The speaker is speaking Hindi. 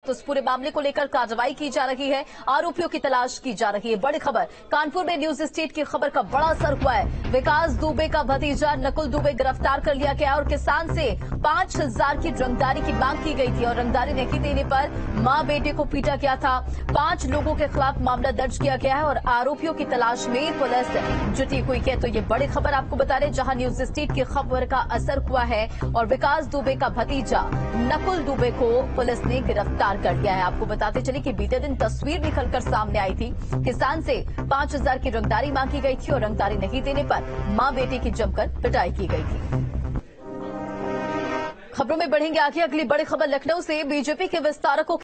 वक्त उस पूरे मामले को लेकर कार्रवाई की जा रही है, आरोपियों की तलाश की जा रही है। बड़ी खबर, कानपुर में न्यूज स्टेट की खबर का बड़ा असर हुआ है। विकास दुबे का भतीजा नकुल दुबे गिरफ्तार कर लिया गया और किसान से 5,000 की रंगदारी की मांग की गई थी और रंगदारी नहीं देने पर मां बेटे को पीटा गया था। 5 लोगों के खिलाफ मामला दर्ज किया गया है और आरोपियों की तलाश में पुलिस जुटी हुई है। तो ये बड़ी खबर आपको बता रहे, जहां न्यूज स्टेट की खबर का असर हुआ है और विकास दुबे का भतीजा नकुल दुबे को पुलिस ने गिरफ्तार कर लिया है। आपको बताते चले कि बीते दिन तस्वीर निकलकर सामने आई थी। किसान से 5,000 की रंगदारी मांगी गई थी और रंगदारी नहीं देने पर मां बेटे की जमकर पिटाई की गई थी। खबरों में बढ़ेंगे आगे, अगली बड़ी खबर लखनऊ से। बीजेपी के विस्तारकों